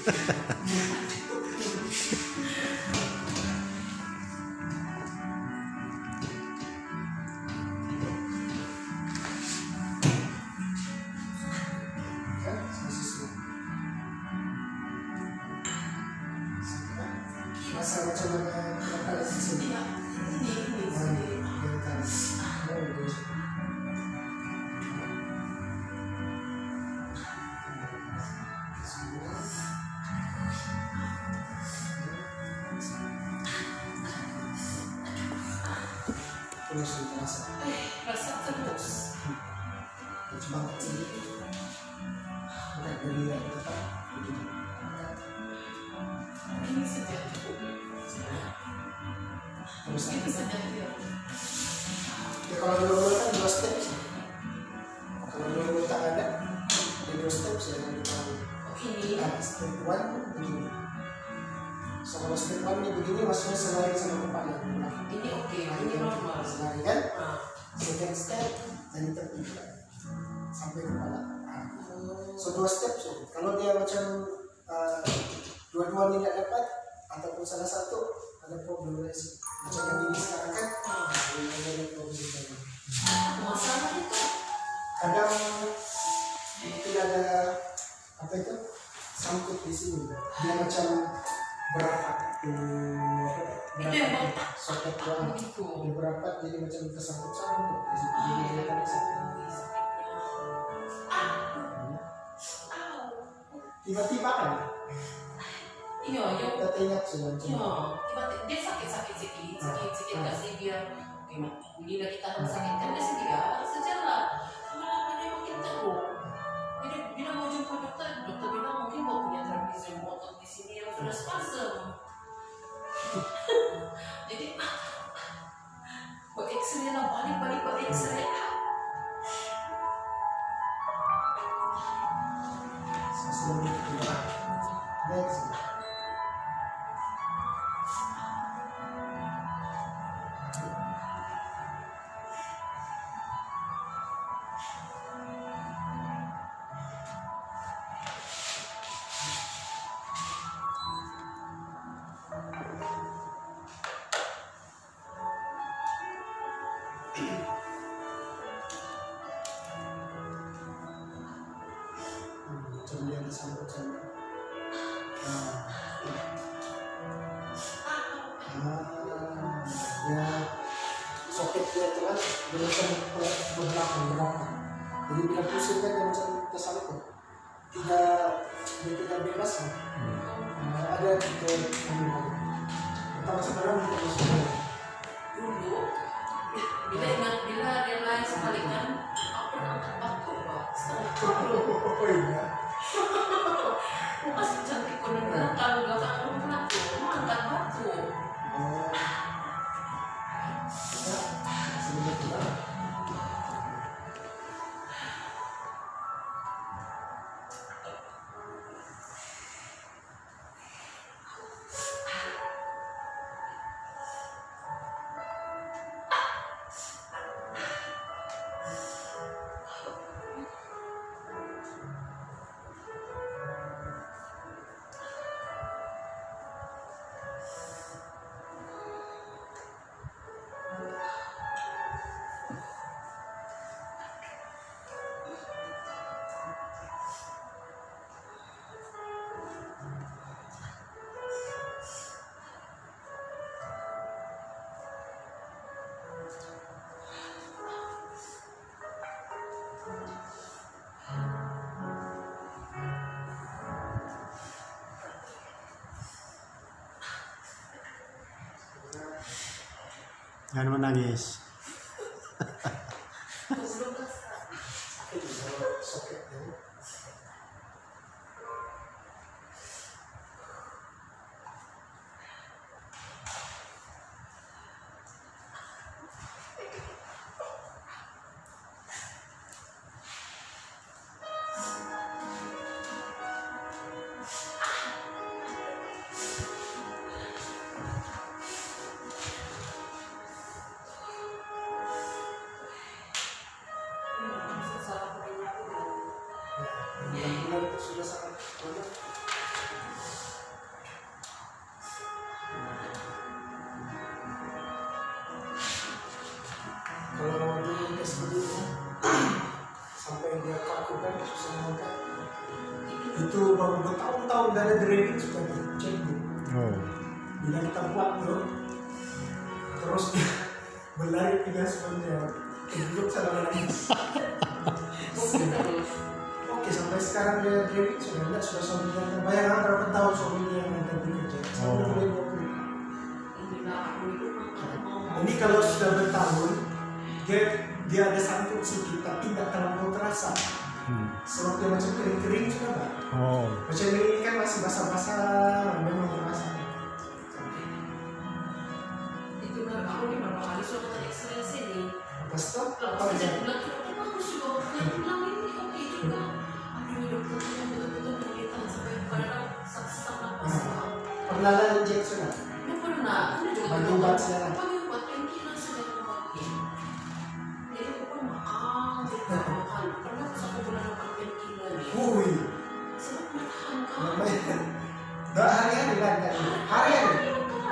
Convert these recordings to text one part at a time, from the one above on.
Masa macam mana di sini? Terus rasa terus. Cuma kecil. Bukan dari yang tetap. Ini saja. Terus itu saja dia. Ya, kalau dulu kan 2 step. Kalau dulu tak ada, di 2 step saya tahu. Ini step 1 begini. So, kalau step 1 ini begini, maksudnya selari sama kepala. Ini oke, ini normal. Selari kan? Second step, dan tertinggal sampai kepala. So 2 step. So, kalau dia macam dua-dua tidak dapat ataupun salah satu ada problem lagi. Macam yang ini sekarang kan, ada problem lagi. Masalah itu kadang tidak ada apa itu sangkut di sini. Dia macam berapat, soket doang. Dia berapat jadi macam tersangkut-sangkut di situ. Jadi dia tak bisa. Tiba-tiba kan? Iya, kita ingat semua. Iya, dia sakit kasih dia. Ini dari kita sakit kan kasih dia sejalan. Malah memang kita Jadi bila mau jumpa dokter bilang mungkin mau punya terapi otot di sini yang sudah spasem. Jadi buat X-ray lah, balik buat X-ray. Yang disambut-sambut. Ya soket dia itu kan dia macam berbelakang. Jadi bila pusing kan dia macam tersangkut tuh. Dia tidak bebas kan. Ada kita kita masuk dalam dulu. Bila realize sekali kan aku angkat batu setengah. Masih cantik bener kalau belakang aku angkat batu. Jangan menangis. Ya, aku kan susah ngangkat. Itu baru bertahun-tahun dari draining sudah dicek. Bila kita buat tuh, terus berlari tiga sebenarnya duduk selama nangis. Oke, sampai sekarang dia draining sudah enggak, sudah suaminya. Bayangkan berapa tahun suaminya yang ada di kerja. Ini kalau sudah bertahun, dia ada sangkut sedikit tapi tidak terlalu terasa. Sewaktu macam kering-kering sudah Pak. Macam ini kan masih basah-basah, memang terasa. Itu kan aku ini berapa kali sudah tadi X-ray sini. Stop, apa Kalau aja? saya bilang kita bagus juga, dia bilang ini oke juga. Aduh dokternya betul-betul kelihatan sampai pada sesak napas. Pernah ada injek sudah? Ya pernah, aku juga Bagi obat sekarang. bagi obat painkiller sudah diobati. Jadi aku pun makan, makan. Karena aku bulan makan painkiller. Wih, Sebab makan kan. namanya. Hari-hari kan? Hari-hari.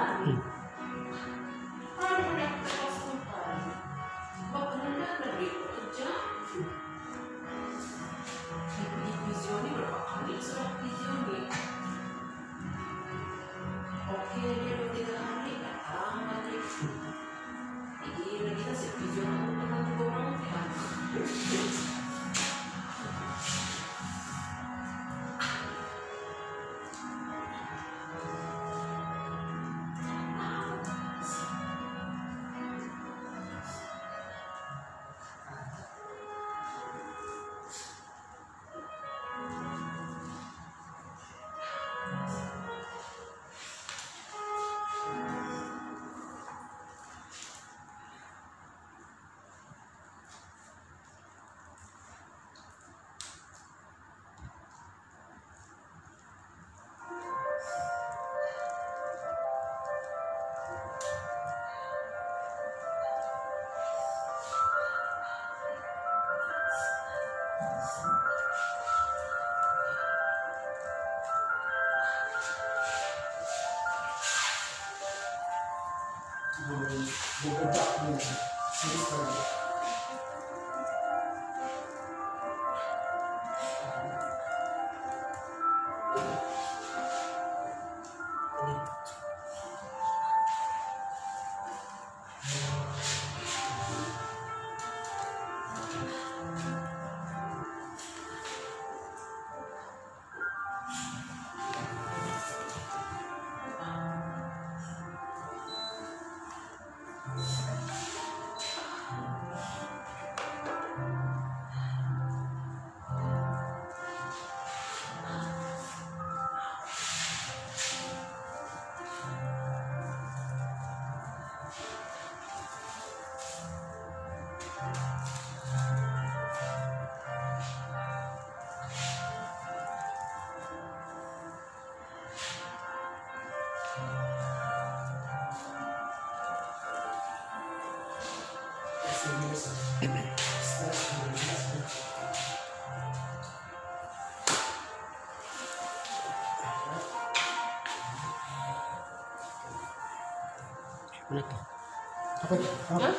Apa itu?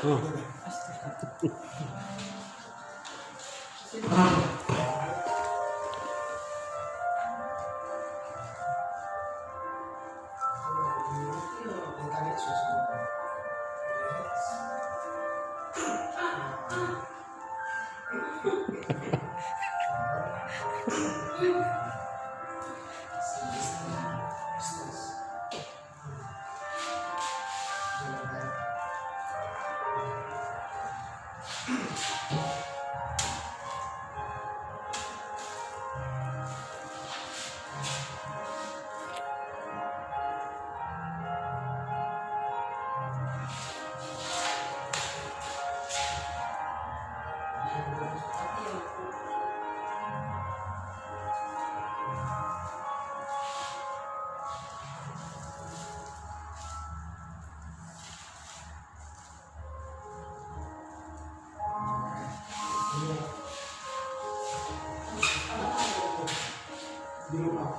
Di rumah.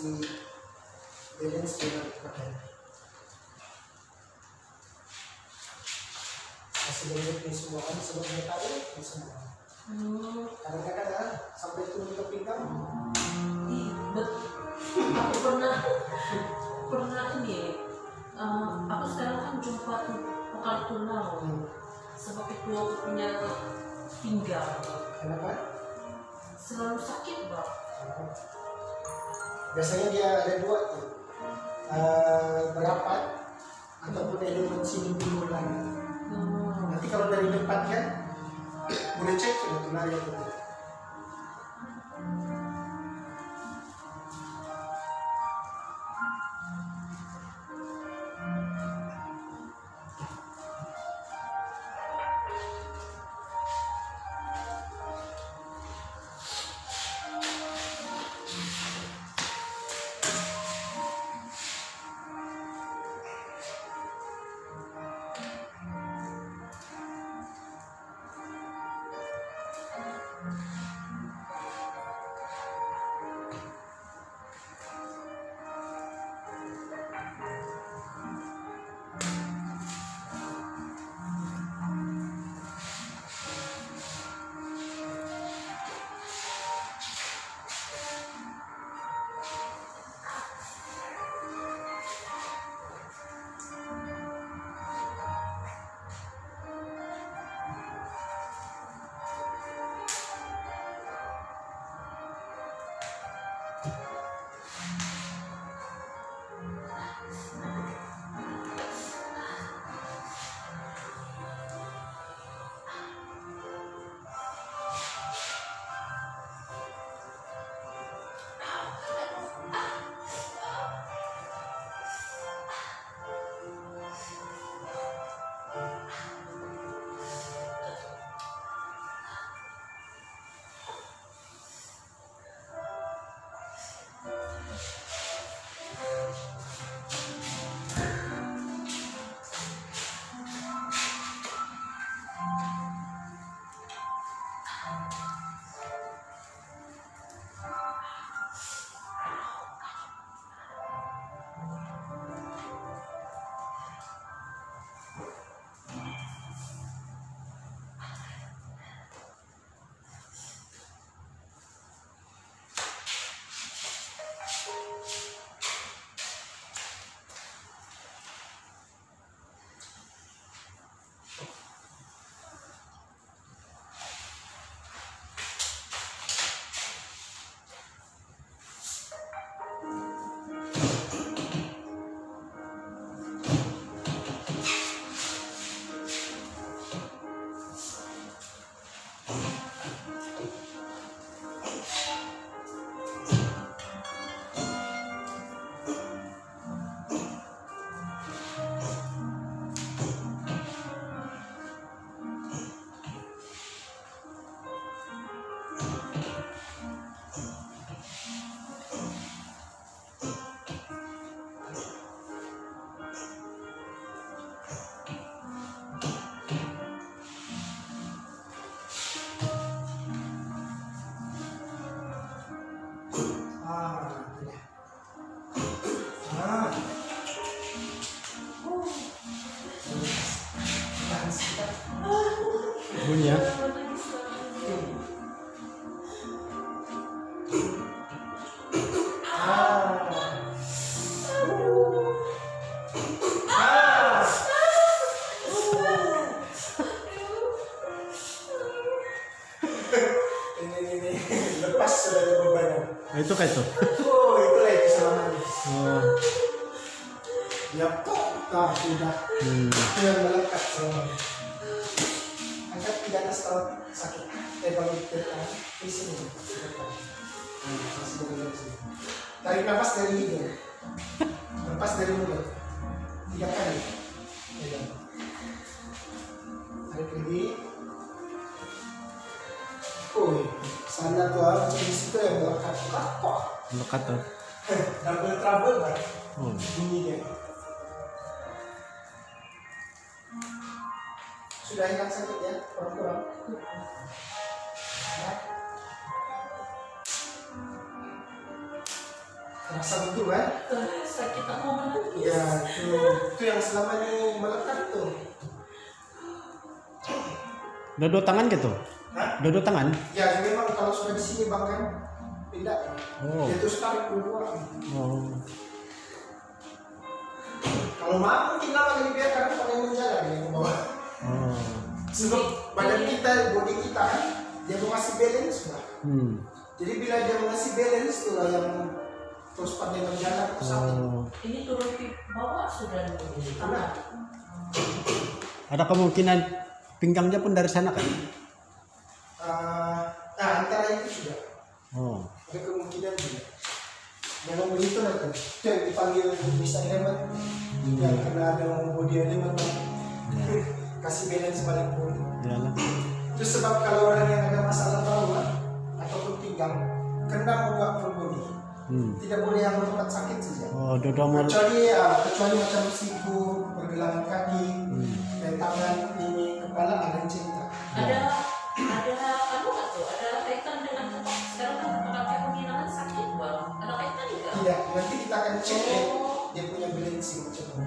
si balance dengan pakai. Masih banyak ini semua kan sebelumnya tahu ini semua. Kadang-kadang sampai turun ke pinggang. Aku pernah ini. Aku sekarang kan jumpa tukang tulang. Sebab itu aku punya pinggang. Kenapa? Selalu sakit, Bang. Biasanya dia ada dua tuh, berapat ataupun elemen sini dulu lagi. Nanti kalau dari depan kan boleh cek sudah tular ya betul. Bunyi ya. Ini lepas sudah ada beban. Nah, itu kayak itu. Oh, itulah itu selamanya. Oh. Ya kok, sudah. Itu yang melekat selamanya. Angkat di atas kalau sakit. Balik ke di sini. Masih dari sini. Tarik nafas dari hidung. Lepas dari mulut. 3 kali. Tarik lagi. Oh, sana tuh di situ yang melekat. Kok? Melekat tuh. Double trouble kan? Bunyinya. Sudah hilang sakit ya? Kurang-kurang. Ya. rasa betul kan? Sakit tak mau menangis. Ya itu yang selama ini melekat tuh. Dua tangan gitu? Hah? Dua tangan? Ya memang kalau sudah di sini bang kan pindah. Oh. Dia terus tarik dua. Oh. Kalau mau mungkin lama lagi biar karena paling menjalan yang bawah. Oh. Sebab badan kita, body kita kan dia mau ngasih balance lah. Jadi bila dia ngasih balance itulah yang terus pandai berjalan ke sakit. Oh. Ini turun ke bawah sudah tanah. Ada kemungkinan pinggangnya pun dari sana kan? Antara itu sudah. Oh. Ada kemungkinan juga. Memang begitu lah kan. Itu yang dipanggil bisa hemat. Yang karena ada body element Ya. kasih balance balik body. Iyalah. Itu sebab kalau orang yang ada masalah bawah ataupun pinggang kena membuat full body. Tidak boleh yang tempat sakit saja. Oh, dodol. Kecuali macam siku, pergelangan kaki, dan tangan, ini, kepala ada yang cerita. Ada anu nggak tuh? Ada kaitan dengan sekarang kan pakai penghilangan sakit bang. Ada kaitan nggak? Tidak, nanti kita akan cek dia punya balancing macam apa.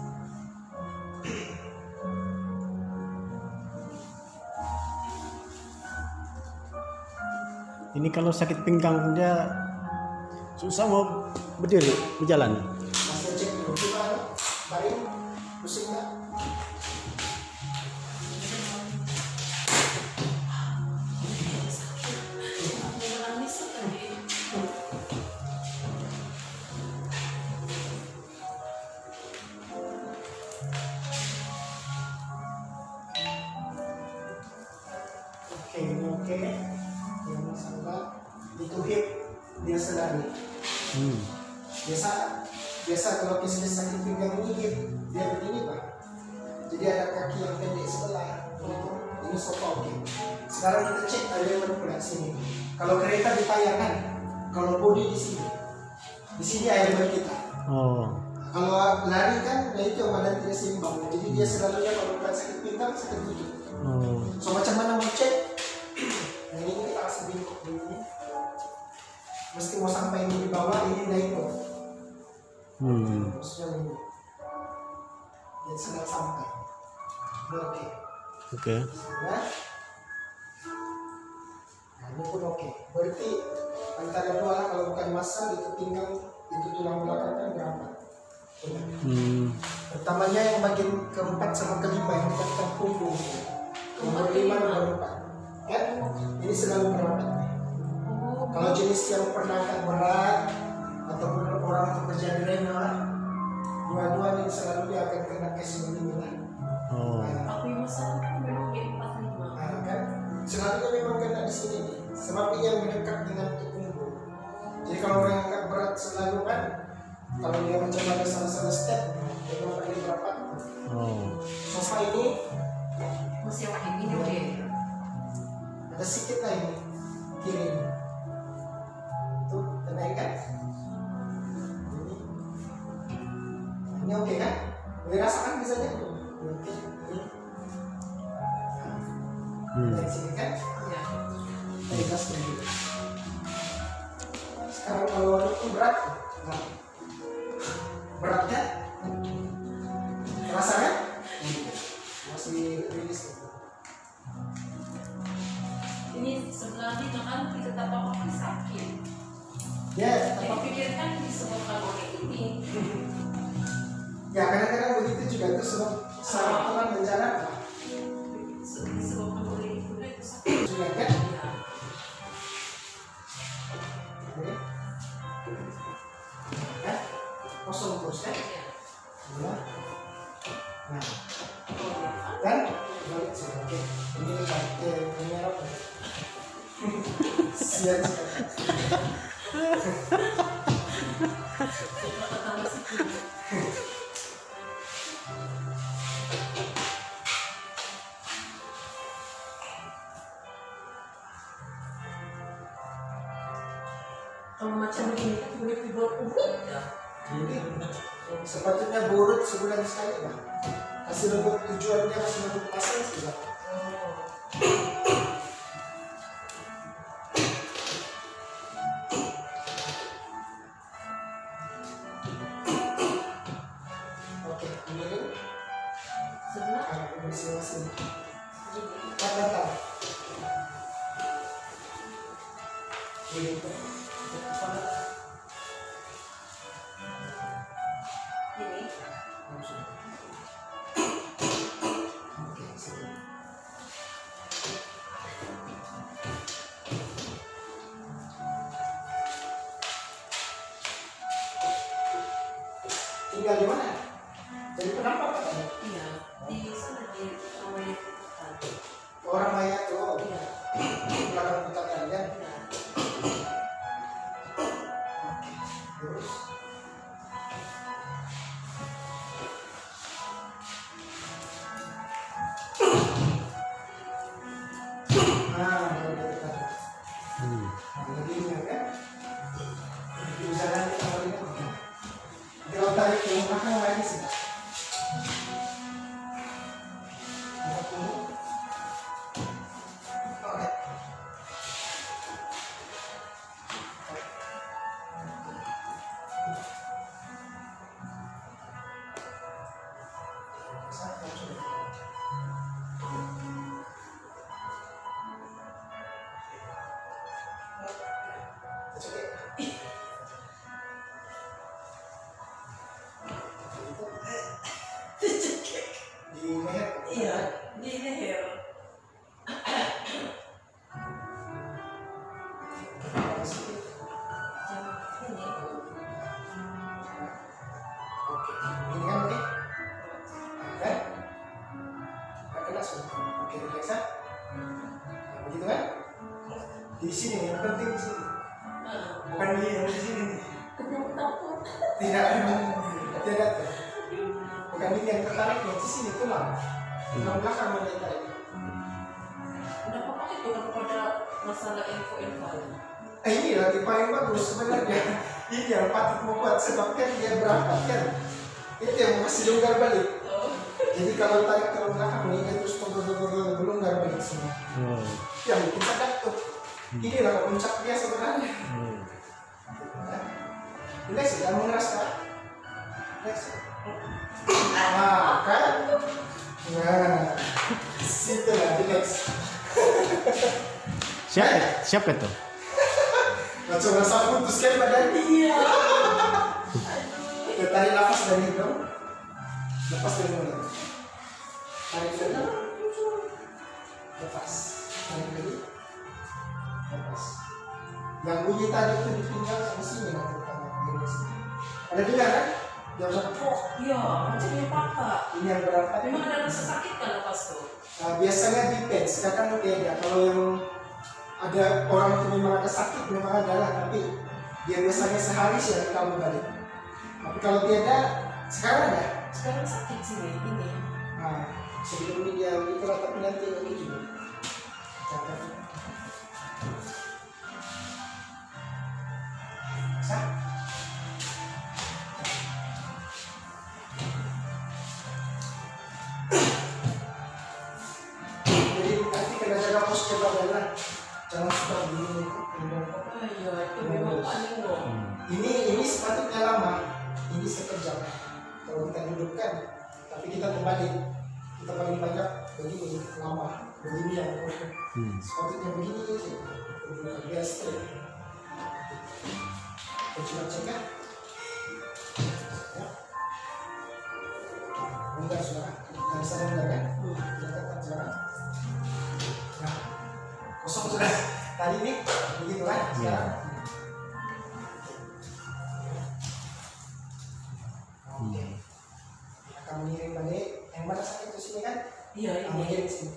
Ini kalau sakit pinggang dia susah mau berdiri, berjalan. Masih cek dulu, coba baring, pusing nggak? Menangis tadi. Oke, ini oke. Yang masalah itu hip dia sedari. Biasa kalau kisah sakit pinggang ini hip dia begini pak. Jadi ada kaki yang pendek sebelah. Ini sofa oke. Sekarang kita cek aliran pula sini. Kalau kereta ditayakan, kalau bodi di sini. Di sini aliran kita. Oh. Kalau lari kan, nah itu badan tidak seimbang. Jadi dia selalunya kalau bukan sakit pinggang, sakit lutut. Oh. So macam mana mau cek? Nah ini kita kasih bingkok begini. Mesti mau sampai ini di bawah, ini naik kok. Maksudnya ini. Dia sedang sampai. Oke. Oke. Nah, ini pun oke. Berarti antara dua lah kalau bukan massa itu pinggang itu tulang belakang kan berapa? Pertamanya yang bagian keempat sama kelima yang dekat punggung. Nomor 5 nomor 4. Ya, ini selalu merapat. Kalau jenis yang pernah angkat berat ataupun orang yang bekerja di renal, dua-dua ini selalu dia akan kena case begini. Oh. Aku yang masalah kan memang G45. Kan selalunya memang kena di sini nih. Sebab ini yang mendekat dengan punggung. Jadi kalau orang yang angkat berat selalu kan, kalau dia macam ada salah-salah step, dia mau pergi merapat. Oh. Sofa ini Masih yang ini oke. ada sedikit lah ini kiri ini. Tuh, tenang kan? Ini oke kan? Boleh rasakan misalnya? Oke. Dari sini kan? Ya. Dari kelas dulu. Sekarang kalau itu berat, nah. Beratnya, terasa kan? Masih rilis. Ini sebelah ini kan kita tak apa sakit. Ya, Jadi pikirkan disebabkan oleh ini. ya kadang-kadang begitu juga itu sebab saraf tulang menjalan. Disebabkan oleh itu sakit. Juga kan? Ya. Oke. Ya, kosong terus kan? Ya. Ya. Nah, kan? Balik sih, oke. Ini pakai merah. Siap sekali. Kalau macam ini kan boleh dibuat urut ya. Ini sepatutnya burut sebulan sekali lah. Hasil untuk tujuannya hasil untuk pasang sudah. Tinggal di mana? Jadi penampak katanya? Iya, di sana di Rawai. Orang mayat tuh. Iya. Belakang kita kalian. Terus. Nah, udah dekat. Jadi ini kan. Bisa nanti kalau ini. Kalau tarik ke belakang lagi sih. Di leher. Iya, di leher. Ini. Oke, ini kan oke. Kan? Nggak kena semua. Oke, relax ya. Nah, begitu kan? Di sini yang penting di sini. Bukan di sini. Takut. Tidak tidak. Bukan ini yang tertarik di sini tulang. Tulang belakang yang tertarik. Udah apa itu kepada masalah info-info. Ini lagi paling bagus sebenarnya. Ini yang patut membuat sebab kan dia berangkat kan. Itu yang masih longgar balik. Jadi kalau tarik ke belakang ini dia terus melonggar balik semua. Yang bikin sadar tuh. Inilah puncak dia sebenarnya. Relax, jangan mengeras kan? Relax. Nah, kan? Nah, situ lah, relax. Siapa itu? Macam rasa putus kan badan. Iya. Tarik nafas dari hidung. Lepas dari mulut. Tarik dari hidung. Lepas. Tarik lagi. Lepas. Yang bunyi tadi itu di pinggang sama sini nanti pertama. Ada dengar kan? Yang usah Iya, macam yang patah. ini yang berangkat. Memang ada rasa sakit kan lepas tuh? Nah, biasanya depends, kadang beda. Kalau yang ada orang itu memang ada sakit, memang ada lah, tapi dia biasanya sehari sih kamu balik. Tapi kalau tiada, sekarang ada. Sekarang sakit sih ini. Nah, sebelum ini dia itu lah, tapi nanti lagi juga. Bisa? Jadi nanti kena jaga postur badan, jangan suka begini. Iya, itu memang paling loh. Ini sepatutnya lama, ini sekejap. Kalau kita dudukkan, tapi kita terbalik, kita paling banyak begini lama, begini yang sepatutnya begini aja. Dudukkan dia straight. Kita coba cek kan? Ya. Enggak sudah, yang sana enggak kan? Kita tekan sekarang. Nah, kosong sudah. Tadi ini begitu kan? Sekarang. Oke. Akan mengirim balik. Yang mana sakit itu sini kan? Iya, ini. Mengirim sini.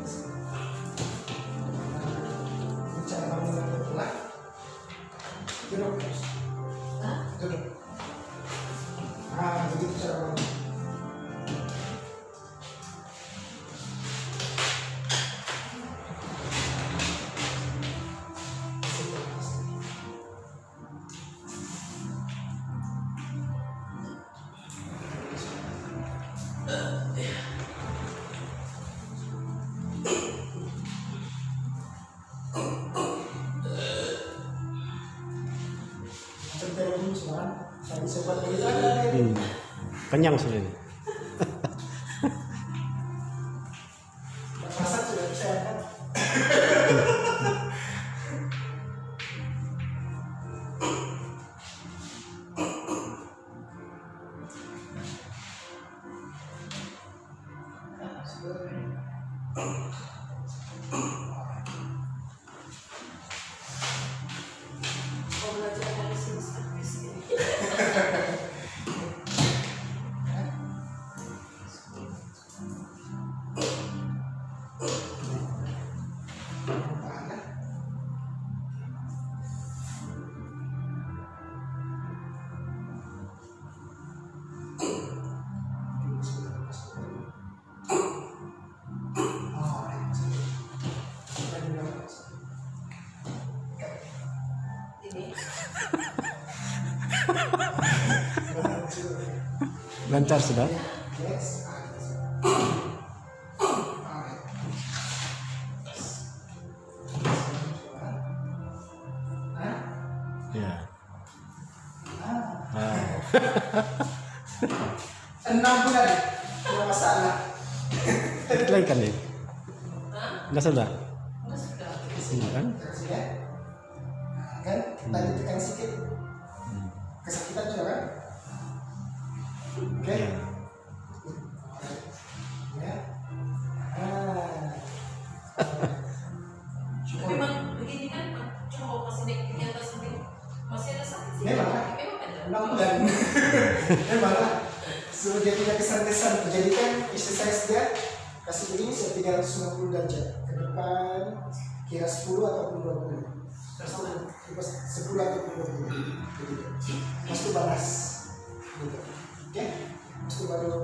Cara kamu betul lah. Duduk terus. Hah? Duduk. Nah, begitu cara kamu. Tadi sempat begitu Kenyang sudah ini. masak sudah bisa kan? Lancar sudah. Yes. Ya. 6 bulan. Tidak masalah. Lagi kan nih? Enggak sudah. Enggak sudah. Iya kan? Ya. Kan tadi tekan sedikit. Kesakitan juga kan? Oke. Iya. Ya. Tapi memang begini kan, coba masih naik di atas ini masih ada sakit sih. Memang kan? Memang ada. 6 bulan. Memang lah. Suruh dia tidak kesan-kesan. Jadi kan exercise dia kasih begini 360 derajat ke depan, kira 10 ataupun 20. Terus 10 ataupun 20. Gitu. Mas itu balas. Gitu. Oke? Mas itu baru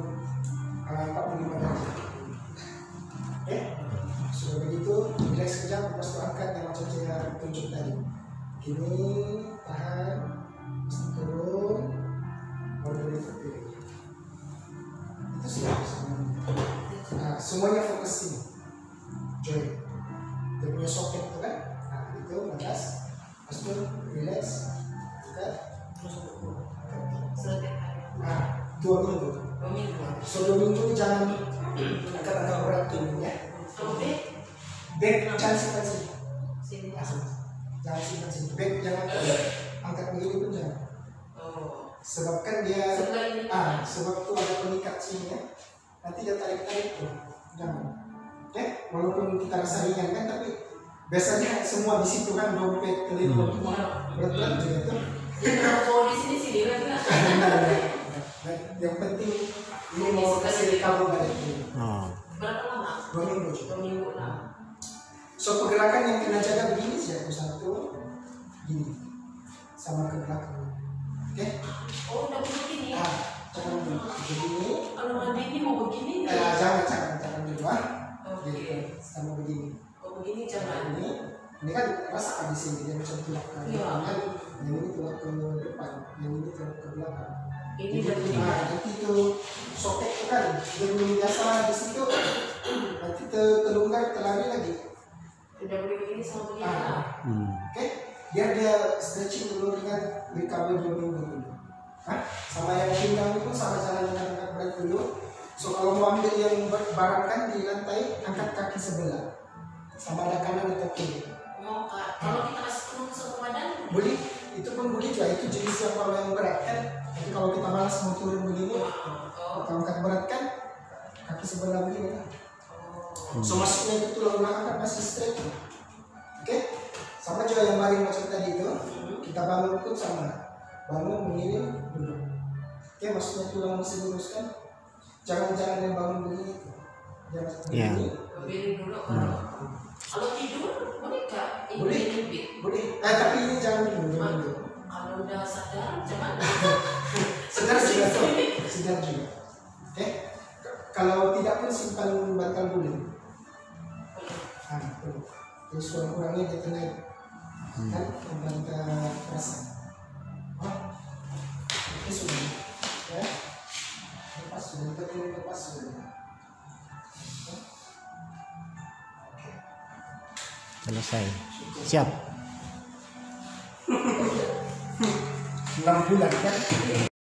45 derajat. Oke? Sudah begitu, relax sekejap, lepas itu angkat yang macam saya tunjuk tadi. Gini, tahan, lepas itu turun, baru dari kiri. Itu sudah nah, semuanya fokus sini. Join. Dia punya soket itu kan? Nah, itu batas. Lepas itu relax, angkat, Terus sudah tiap hari. nah, 2 minggu. 2 minggu. So 2 minggu jangan angkat-angkat berat dulu ya. Kalau bed, Bed jangan simpan sini. sini. Jangan simpan sini. Bed jangan angkat begini pun jangan. Oh. Sebab kan dia Sebelah ini. sebab tuh ada pengikat sini ya. Nanti dia tarik-tarik tuh. Jangan. Oke, walaupun kita rasa ringan kan, tapi biasanya semua di situ kan dompet, telepon, berat-berat juga tuh. Jadi kalau di sini sini lagi lah. Nah, yang penting ini mau kasih kabel balik dulu. Oh. Berapa lama? 2 minggu juga. 2 minggu lah. So pergerakan yang kena jaga begini saja, satu, gini, sama ke belakang. Oke? Oh, udah begini. Jangan begini. Kalau mandi ini mau begini. Jangan dulu Oke. Gitu, sama begini. Oh, begini jangan. Ini kan rasakan di sini dia macam tulak ke Iya. kanan, yang ini tulak ke depan, yang ini tulak ke belakang. Ini Jadi, dari nanti itu soket itu kan, dia belum biasa di situ, nanti terlonggar, terlari lagi. udah boleh begini sama begini lah. Oke, biar dia stretching dulu dengan recover 2 minggu dulu. Sama yang pinggang itu sama jalan dengan angkat berat dulu. So kalau mau ambil yang barang kan di lantai, angkat kaki sebelah, sama ada kanan atau kiri. Mau kak, kalau kita kasih turun satu badan, Boleh, itu pun begitu ya. Itu jenis yang kalau yang berat kan. Tapi kalau kita malas mau turun begini, kita angkat berat kan, kaki sebelah begini kan. So maksudnya itu tulang belakang kan masih straight. Oke, sama juga yang baring macam tadi itu. Kita bangun pun sama, bangun mengirim duduk. Oke, maksudnya tulang masih lurus kan. Jangan yang bangun begini. Jangan begini. berdiri dulu. Kalau tidur boleh kak? Boleh. Boleh. Tapi ini jangan dulu. Kalau udah sadar jangan. Sedar juga tuh. Sedar juga. Oke. Kalau tidak pun simpan bantal guling. Jadi kurang-kurangnya dia tenang. Kan membantu perasaan. Ini sudah. Ya. Lepas sudah. Lepas sudah. Selesai. Siap. 6 bulan kan.